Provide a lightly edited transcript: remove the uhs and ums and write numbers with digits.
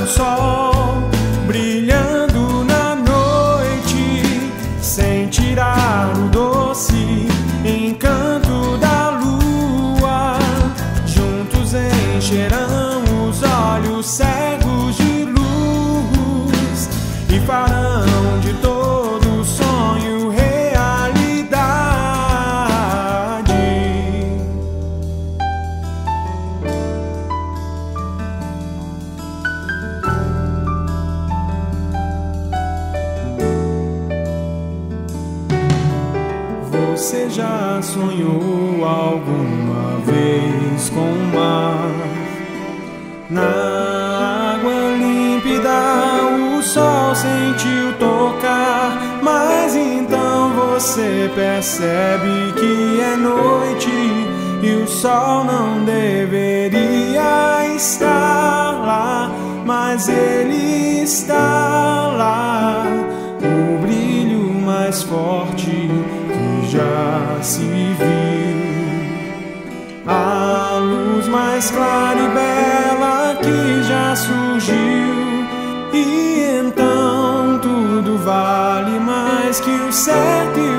sol brilhando na noite, sem tirar o doce encanto da lua. Juntos encherão os olhos cegos de luz e farão de todo sonho realidade. Você já sonhou alguma vez com o mar? Na água límpida o sol sentiu tocar, mas então você percebe que é noite e o sol não deveria estar lá, mas ele está lá. O brilho mais forte que já se viu, a luz mais clara e bela que já surgiu, e então tudo vale mais que o certo e